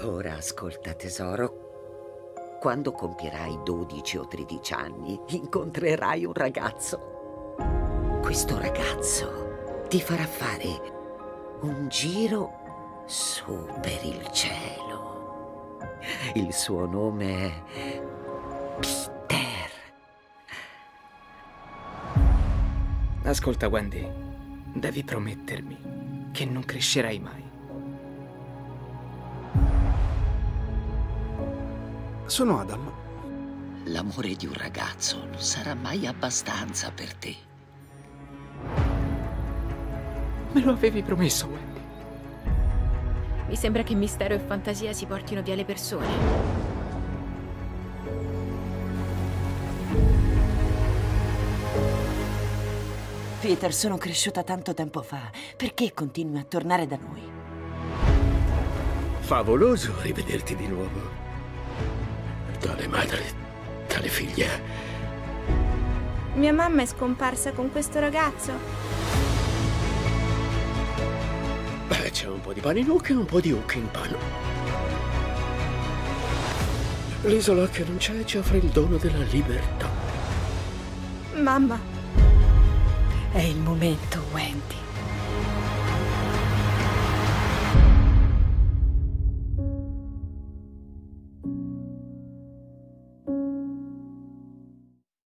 Ora ascolta, tesoro. Quando compierai 12 o 13 anni, incontrerai un ragazzo. Questo ragazzo ti farà fare un giro su per il cielo. Il suo nome è Peter. Ascolta, Wendy, devi promettermi che non crescerai mai. Sono Adam. L'amore di un ragazzo non sarà mai abbastanza per te. Me lo avevi promesso, Wendy. Mi sembra che mistero e fantasia si portino via le persone. Peter, sono cresciuta tanto tempo fa. Perché continui a tornare da noi? Favoloso rivederti di nuovo. Tale madre, tale figlia. Mia mamma è scomparsa con questo ragazzo. Beh, c'è un po' di pane in oca e un po' di oca in pano. L'isola che non c'è ci offre il dono della libertà. Mamma. È il momento, Wendy.